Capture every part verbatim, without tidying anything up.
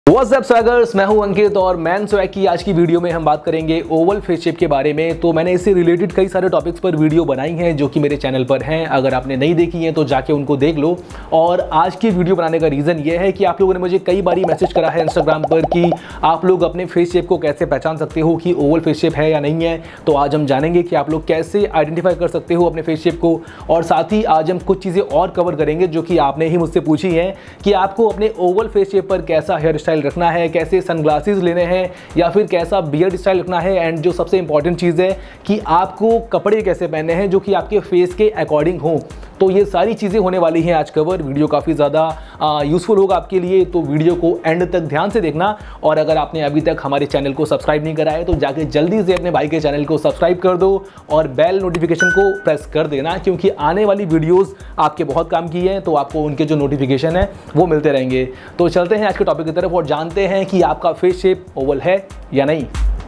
What's up स्वैगर्स, मैं हूं अंकित और MenSwag की आज की वीडियो में हम बात करेंगे ओवल फेस शेप के बारे में। तो मैंने इससे रिलेटेड कई सारे टॉपिक्स पर वीडियो बनाई हैं जो कि मेरे चैनल पर हैं। अगर आपने नहीं देखी हैं तो जाके उनको देख लो। और आज की वीडियो बनाने का रीज़न ये है कि आप लोगों ने मुझे कई बार मैसेज करा है इंस्टाग्राम पर कि आप लोग अपने फेस शेप को कैसे पहचान सकते हो कि ओवल फेस शेप है या नहीं है। तो आज हम जानेंगे कि आप लोग कैसे आइडेंटिफाई कर सकते हो अपने फेस शेप को। और साथ ही आज हम कुछ चीज़ें और कवर करेंगे जो कि आपने ही मुझसे पूछी हैं कि आपको अपने ओवल फेस शेप पर कैसा हेयर स्टाइल रखना है, कैसे सनग्लासेस लेने हैं या फिर कैसा बियर्ड स्टाइल रखना है। एंड जो सबसे इंपॉर्टेंट चीज़ है कि आपको कपड़े कैसे पहनने हैं जो कि आपके फेस के अकॉर्डिंग हो। तो ये सारी चीज़ें होने वाली हैं आज कवर। वीडियो काफ़ी ज़्यादा यूज़फुल होगा आपके लिए, तो वीडियो को एंड तक ध्यान से देखना। और अगर आपने अभी तक हमारे चैनल को सब्सक्राइब नहीं करा है तो जाके जल्दी से अपने भाई के चैनल को सब्सक्राइब कर दो और बेल नोटिफिकेशन को प्रेस कर देना, क्योंकि आने वाली वीडियोज़ आपके बहुत काम की हैं तो आपको उनके जो नोटिफिकेशन है वो मिलते रहेंगे। तो चलते हैं आज के टॉपिक की तरफ और जानते हैं कि आपका फेस शेप ओवल है या नहीं।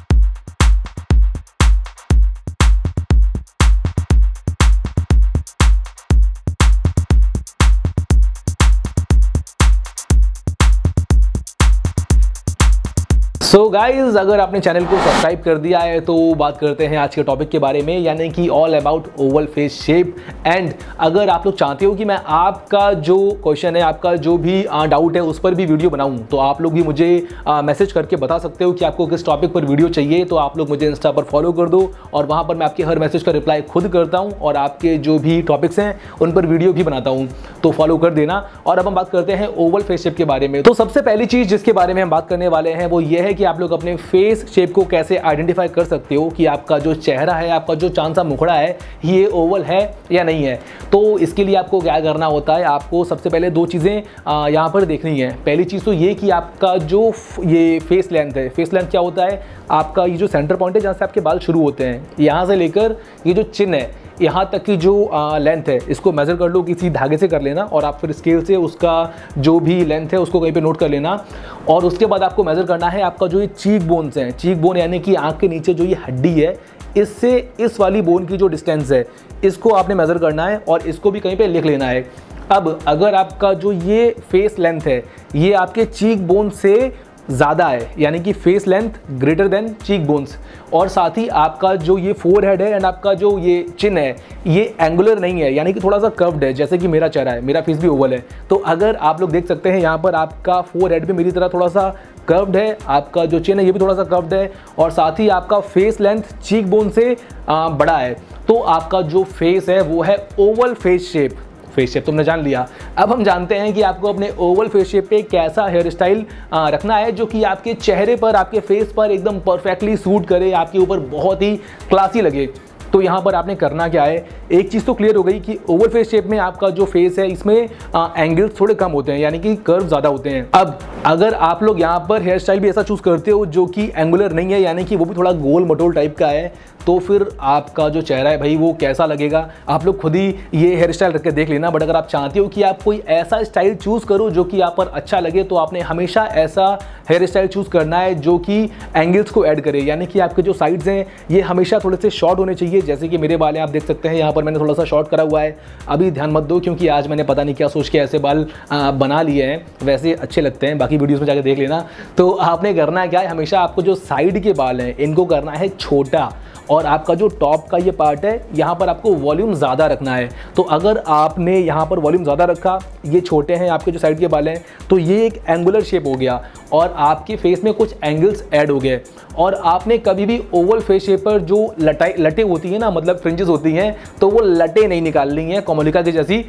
सो so गाइज, अगर आपने चैनल को सब्सक्राइब कर दिया है तो बात करते हैं आज के टॉपिक के बारे में, यानी कि all about oval face shape. And अगर आप लोग चाहते हो कि मैं आपका जो क्वेश्चन है, आपका जो भी डाउट है उस पर भी वीडियो बनाऊं, तो आप लोग भी मुझे मैसेज करके बता सकते हो कि आपको किस टॉपिक पर वीडियो चाहिए। तो आप लोग मुझे इंस्टा पर फॉलो कर दो और वहाँ पर मैं आपके हर मैसेज का रिप्लाई खुद करता हूँ और आपके जो भी टॉपिक्स हैं उन पर वीडियो भी बनाता हूँ, तो फॉलो कर देना। और अब हम बात करते हैं ओवल फेस शेप के बारे में। तो सबसे पहली चीज़ जिसके बारे में हम बात करने वाले हैं वो ये है कि आप लोग अपने फेस शेप को कैसे आइडेंटिफाई कर सकते हो कि आपका जो चेहरा है, आपका जो चांद सा मुखड़ा है, ये ओवल है या नहीं है। तो इसके लिए आपको क्या करना होता है, आपको सबसे पहले दो चीज़ें यहाँ पर देखनी है। पहली चीज़ तो ये कि आपका जो ये फेस लेंथ है, फेस लेंथ क्या होता है, आपका ये जो सेंटर पॉइंट है जहाँ से आपके बाल शुरू होते हैं, यहाँ से लेकर ये जो चिन है यहाँ तक की जो लेंथ है, इसको मेज़र कर लो, किसी धागे से कर लेना और आप फिर स्केल से उसका जो भी लेंथ है उसको कहीं पे नोट कर लेना। और उसके बाद आपको मेज़र करना है आपका जो ये चीक बोन्स हैं, चीक बोन यानी कि आँख के नीचे जो ये हड्डी है, इससे इस वाली बोन की जो डिस्टेंस है इसको आपने मेज़र करना है और इसको भी कहीं पर लिख लेना है। अब अगर आपका जो ये फेस लेंथ है ये आपके चीक बोन से ज़्यादा है, यानी कि face length greater than cheek bones, और साथ ही आपका जो ये फोर हेड है एंड आपका जो ये चिन है ये एंगुलर नहीं है, यानी कि थोड़ा सा कर्व्ड है, जैसे कि मेरा चेहरा है, मेरा फेस भी ओवल है। तो अगर आप लोग देख सकते हैं यहाँ पर आपका फोर हेड भी मेरी तरह थोड़ा सा कर्व्ड है, आपका जो चिन है ये भी थोड़ा सा कर्व्ड है, और साथ ही आपका फेस लेंथ चीक बोन से बड़ा है। तो आपका जो फेस है वो है oval face shape. Face shape तुमने जान लिया। अब हम जानते हैं कि आपको अपने ओवल फेस शेप पे कैसा हेयर स्टाइल रखना है जो कि आपके चेहरे पर, आपके फेस पर एकदम परफेक्टली सूट करे, आपके ऊपर बहुत ही क्लासी लगे। तो यहाँ पर आपने करना क्या है, एक चीज़ तो क्लियर हो गई कि ओवल फेस शेप में आपका जो फेस है इसमें एंगल्स थोड़े कम होते हैं, यानी कि कर्व ज़्यादा होते हैं। अब अगर आप लोग यहाँ पर हेयर स्टाइल भी ऐसा चूज़ करते हो जो कि एंगुलर नहीं है, यानी कि वो भी थोड़ा गोल मटोल टाइप का है, तो फिर आपका जो चेहरा है भाई वो कैसा लगेगा आप लोग खुद ही ये हेयर स्टाइल रख के देख लेना। बट अगर आप चाहते हो कि आप कोई ऐसा स्टाइल चूज़ करो जो कि आप पर अच्छा लगे, तो आपने हमेशा ऐसा हेयर स्टाइल चूज़ करना है जो कि एंगल्स को ऐड करे, यानी कि आपके जो साइड्स हैं ये हमेशा थोड़े से शॉर्ट होने चाहिए। जैसे कि मेरे बाल हैं, आप देख सकते हैं यहाँ पर मैंने थोड़ा सा शॉर्ट करा हुआ है। अभी ध्यान मत दो क्योंकि आज मैंने पता नहीं क्या सोच के ऐसे बाल आ, बना लिए हैं, वैसे अच्छे लगते हैं, बाकी वीडियोज़ में जाकर देख लेना। तो आपने करना क्या है, हमेशा आपको जो साइड के बाल हैं इनको करना है छोटा, और आपका जो टॉप का ये पार्ट है यहाँ पर आपको वॉल्यूम ज़्यादा रखना है। तो अगर आपने यहाँ पर वॉल्यूम ज़्यादा रखा, ये छोटे हैं आपके जो साइड के बाल हैं, तो ये एक एंगुलर शेप हो गया और आपके फेस में कुछ एंगल्स ऐड हो गए। और आपने कभी भी ओवल फेस शेप पर जो लटाई लटे होती हैं ना, मतलब फ्रिंजेस होती हैं, तो वो लटे नहीं निकालनी है कोमोलिका की जैसी।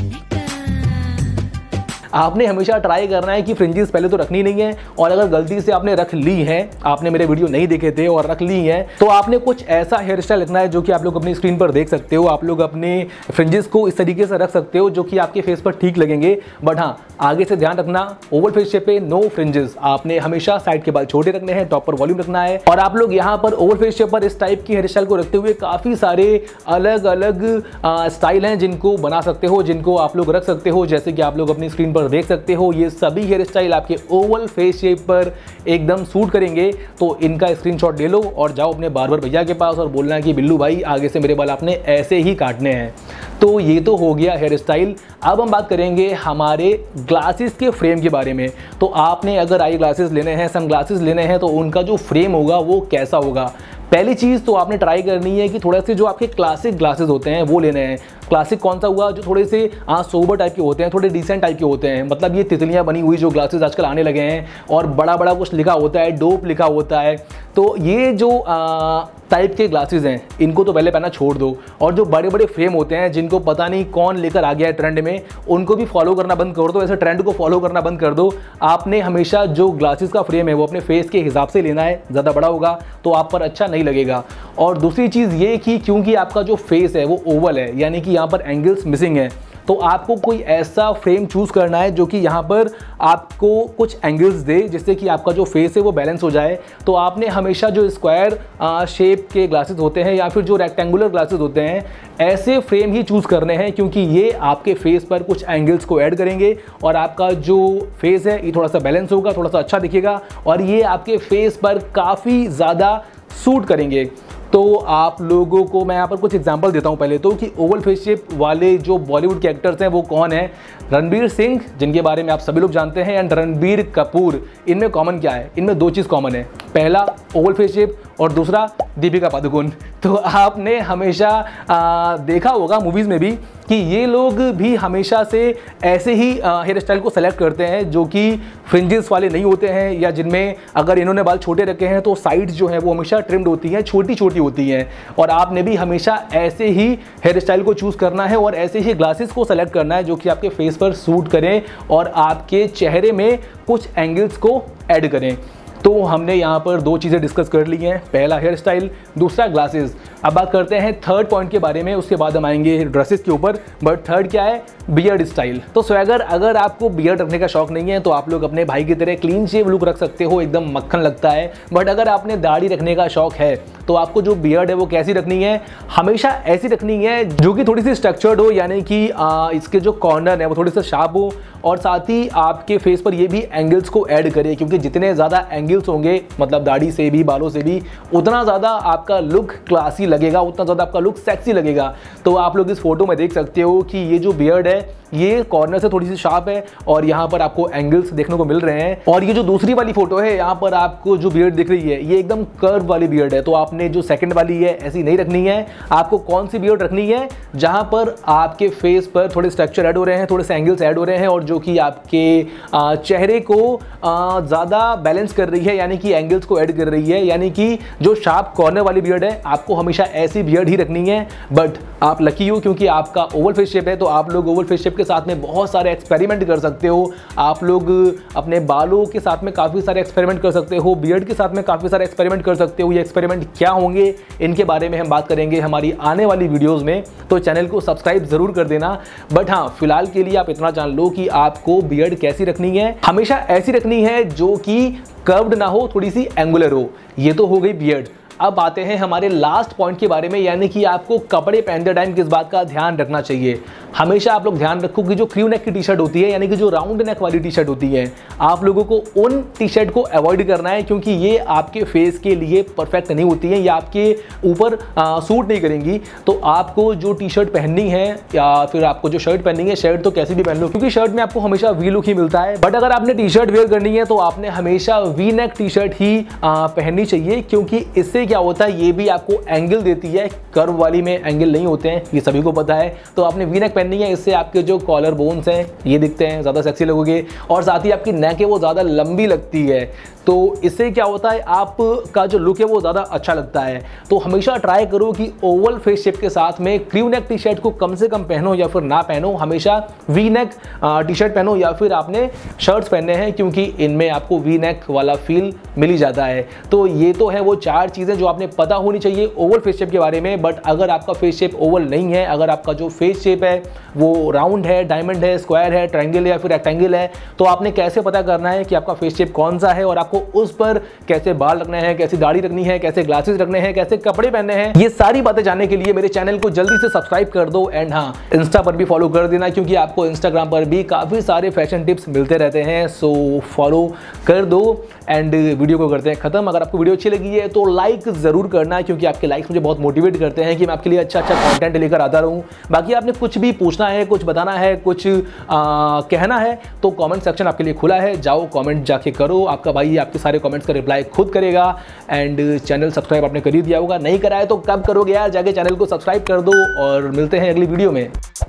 आपने हमेशा ट्राई करना है कि फ्रिंजेस पहले तो रखनी नहीं है, और अगर गलती से आपने रख ली है, आपने मेरे वीडियो नहीं देखे थे और रख ली है, तो आपने कुछ ऐसा हेयर स्टाइल रखना है जो कि आप लोग अपनी स्क्रीन पर देख सकते हो। आप लोग अपने फ्रिंजेस को इस तरीके से रख सकते हो जो कि आपके फेस पर ठीक लगेंगे। बट हाँ, आगे से ध्यान रखना, ओवल फेस शेप पे नो फ्रिंजेस। आपने हमेशा साइड के बाल छोटे रखने हैं, टॉप पर वॉल्यूम रखना है। और आप लोग यहाँ पर ओवल फेस शेप पर इस टाइप की हेयर स्टाइल को रखते हुए काफ़ी सारे अलग अलग स्टाइल हैं जिनको बना सकते हो, जिनको आप लोग रख सकते हो, जैसे कि आप लोग अपनी स्क्रीन पर देख सकते हो। ये सभी हेयर स्टाइल आपके ओवल फेस शेप पर एकदम सूट करेंगे। तो इनका स्क्रीनशॉट ले लो और जाओ अपने बार्बर भैया के पास और बोलना कि बिल्लू भाई आगे से मेरे बाल आपने ऐसे ही काटने हैं। तो ये तो हो गया हेयर स्टाइल। अब हम बात करेंगे हमारे ग्लासेस के फ्रेम के बारे में। तो आपने अगर आई ग्लासेस लेने हैं, सन ग्लासेस लेने हैं, तो उनका जो फ्रेम होगा वो कैसा होगा। पहली चीज़ तो आपने ट्राई करनी है कि थोड़ा से जो आपके क्लासिक ग्लासेस होते हैं वो लेने हैं। क्लासिक कौन सा हुआ, जो थोड़े से हाँ सोबर टाइप के होते हैं, थोड़े डिसेंट टाइप के होते हैं। मतलब ये तितलियाँ बनी हुई जो ग्लासेस आजकल आने लगे हैं और बड़ा बड़ा कुछ लिखा होता है, डोप लिखा होता है। तो ये जो टाइप के ग्लासेस हैं इनको तो पहले पहना छोड़ दो। और जो बड़े बड़े फ्रेम होते हैं जिनको पता नहीं कौन लेकर आ गया है ट्रेंड में, उनको भी फॉलो करना बंद कर दो। ऐसे ट्रेंड को फॉलो करना बंद कर दो। आपने हमेशा जो ग्लासेस का फ्रेम है वो अपने फेस के हिसाब से लेना है। ज़्यादा बड़ा होगा तो आप पर अच्छा नहीं लगेगा। और दूसरी चीज़ ये कि क्योंकि आपका जो फेस है वो ओवल है, यानी कि यहाँ पर एंगल्स मिसिंग है, तो आपको कोई ऐसा फ्रेम चूज़ करना है जो कि यहाँ पर आपको कुछ एंगल्स दे, जिससे कि आपका जो फेस है वो बैलेंस हो जाए। तो आपने हमेशा जो स्क्वायर शेप के ग्लासेस होते हैं या फिर जो रेक्टेंगुलर ग्लासेस होते हैं, ऐसे फ्रेम ही चूज़ करने हैं, क्योंकि ये आपके फेस पर कुछ एंगल्स को ऐड करेंगे और आपका जो फेस है ये थोड़ा सा बैलेंस होगा, थोड़ा सा अच्छा दिखेगा और ये आपके फेस पर काफ़ी ज़्यादा सूट करेंगे। तो आप लोगों को मैं यहाँ पर कुछ एग्जांपल देता हूँ पहले तो, कि ओवल फेस शेप वाले जो बॉलीवुड के एक्टर्स हैं वो कौन है। रणबीर सिंह, जिनके बारे में आप सभी लोग जानते हैं, एंड रणबीर कपूर। इनमें कॉमन क्या है? इनमें दो चीज़ कॉमन है। पहला ओवल फेस शेप और दूसरा दीपिका पादुकोण। तो आपने हमेशा आ, देखा होगा मूवीज़ में भी कि ये लोग भी हमेशा से ऐसे ही हेयर स्टाइल को सेलेक्ट करते हैं जो कि फ्रिंजेस वाले नहीं होते हैं, या जिनमें अगर इन्होंने बाल छोटे रखे हैं तो साइड्स जो है वो हमेशा ट्रिम्ड होती हैं, छोटी छोटी होती हैं। और आपने भी हमेशा ऐसे ही हेयर स्टाइल को चूज़ करना है और ऐसे ही ग्लासेस को सेलेक्ट करना है जो कि आपके फेस पर सूट करें और आपके चेहरे में कुछ एंगल्स को ऐड करें। तो हमने यहाँ पर दो चीज़ें डिस्कस कर ली हैं, पहला हेयर स्टाइल, दूसरा ग्लासेस। अब बात करते हैं थर्ड पॉइंट के बारे में, उसके बाद हम आएंगे ड्रेसेस के ऊपर। बट थर्ड क्या है? Beard style. तो स्वैगर, अगर आपको बियर्ड रखने का शौक नहीं है तो आप लोग अपने भाई की तरह क्लीन शेव लुक रख सकते हो, एकदम मक्खन लगता है। बट अगर आपने दाढ़ी रखने का शौक है तो आपको जो बियर्ड है वो कैसी रखनी है? हमेशा ऐसी रखनी है जो कि थोड़ी सी स्ट्रक्चर्ड हो, यानी कि आ, इसके जो कॉर्नर है वो थोड़ी सी शार्प हो और साथ ही आपके फेस पर ये भी एंगल्स को ऐड करे, क्योंकि जितने ज़्यादा एंगल्स होंगे, मतलब दाढ़ी से भी बालों से भी, उतना ज़्यादा आपका लुक क्लासी लगेगा, उतना ज़्यादा आपका लुक सेक्सी लगेगा। तो आप लोग इस फोटो में देख सकते हो कि ये जो बियर्ड है ये कॉर्नर से थोड़ी सी शार्प है और यहाँ पर आपको एंगल्स देखने को मिल रहे हैं। और ये जो दूसरी वाली फोटो है, यहाँ पर आपको जो बियर्ड दिख रही है ये एकदम कर्व वाली बियर्ड है। तो आपने जो सेकंड वाली है ऐसी नहीं रखनी है। आपको कौन सी बियर्ड रखनी है? जहाँ पर आपके फेस पर थोड़े स्ट्रक्चर ऐड हो रहे हैं, थोड़े से एंगल्स ऐड हो रहे हैं और जो कि आपके चेहरे को ज़्यादा बैलेंस कर रही है, यानी कि एंगल्स को ऐड कर रही है। यानी कि जो शार्प कॉर्नर वाली बियर्ड है आपको हमेशा ऐसी बियर्ड ही रखनी है। बट आप लकी हो क्योंकि आपका ओवल फेस शेप है, तो आप लोग ओवल फेस शेप के साथ में बहुत सारे एक्सपेरिमेंट कर सकते हो। आप लोग अपने बालों के साथ में काफ़ी सारे एक्सपेरिमेंट कर सकते हो, बियर्ड के साथ में काफ़ी सारे एक्सपेरिमेंट कर सकते हो। ये एक्सपेरिमेंट क्या होंगे इनके बारे में हम बात करेंगे हमारी आने वाली वीडियोस में, तो चैनल को सब्सक्राइब जरूर कर देना। बट हाँ, फिलहाल के लिए आप इतना जान लो कि आपको बियर्ड कैसी रखनी है, हमेशा ऐसी रखनी है जो कि कर्व्ड ना हो, थोड़ी सी एंगुलर हो। ये तो हो गई बियर्ड। अब आते हैं हमारे लास्ट पॉइंट के बारे में, यानी कि आपको कपड़े पहनते टाइम किस बात का ध्यान रखना चाहिए। हमेशा आप लोग ध्यान रखो कि जो क्रू नेक की टी शर्ट होती है, यानी कि जो राउंड नेक वाली टी शर्ट होती है, आप लोगों को उन टी शर्ट को अवॉइड करना है, क्योंकि ये आपके फेस के लिए परफेक्ट नहीं होती है, या आपके ऊपर सूट नहीं करेंगी। तो आपको जो टी शर्ट पहननी है या फिर आपको जो शर्ट पहननी है, शर्ट तो कैसी भी पहन लो, क्योंकि शर्ट में आपको हमेशा वी लुक ही मिलता है। बट अगर आपने टी शर्ट वेयर करनी है तो आपने हमेशा वी नेक टी शर्ट ही पहननी चाहिए, क्योंकि इससे क्या होता है, ये भी आपको एंगल देती है। कर्व वाली में एंगल नहीं होते हैं, ये सभी को पता है। तो आपने वी नेक पहननी है, इससे आपके जो कॉलर बोन्स हैं ये दिखते हैं, ज़्यादा सेक्सी लगोगे और साथ ही आपकी नेक है वो ज़्यादा लंबी लगती है। तो इससे क्या होता है, आपका जो लुक है वो ज़्यादा अच्छा लगता है। तो हमेशा ट्राई करो कि ओवल फेस शेप के साथ में क्रू नेक टी शर्ट को कम से कम पहनो या फिर ना पहनो, हमेशा वी नेक टी शर्ट पहनो या फिर आपने शर्ट्स पहनने हैं, क्योंकि इनमें आपको वी नेक वाला फील मिल ही जाता है। तो ये तो है वो चार चीज़ें जो आपने पता होनी चाहिए ओवल फेस शेप के बारे में। बट अगर आपका फेस शेप ओवल नहीं है, अगर आपका जो फेस शेप है वो राउंड है, डायमंड है, स्क्वायर है, ट्रायंगल है या फिर रेक्टेंगल है, तो आपने कैसे पता करना है कि आपका फेस शेप कौन सा है और आपको उस पर कैसे बाल रखने हैं, कैसी दाढ़ी रखनी है, कैसे ग्लासेस रखने हैं, कैसे कपड़े पहनने हैं, ये सारी बातें जानने के लिए मेरे चैनल को जल्दी से सब्सक्राइब कर दो। एंड हाँ, इंस्टा पर भी फॉलो कर देना क्योंकि आपको इंस्टाग्राम पर भी काफ़ी सारे फैशन टिप्स मिलते रहते हैं, सो फॉलो कर दो। एंड वीडियो को करते हैं खत्म। अगर आपको वीडियो अच्छी लगी है तो लाइक ज़रूर करना क्योंकि आपके लाइक्स मुझे बहुत मोटिवेट करते हैं कि मैं आपके लिए अच्छा अच्छा कंटेंट लेकर आता रहूं। बाकी आपने कुछ भी पूछना है, कुछ बताना है, कुछ आ, कहना है तो कमेंट सेक्शन आपके लिए खुला है, जाओ कमेंट जाके करो, आपका भाई आपके सारे कमेंट्स का रिप्लाई खुद करेगा। एंड चैनल सब्सक्राइब आपने कर ही दिया होगा, नहीं करा है तो कब करोगे यार, जाके चैनल को सब्सक्राइब कर दो और मिलते हैं अगली वीडियो में।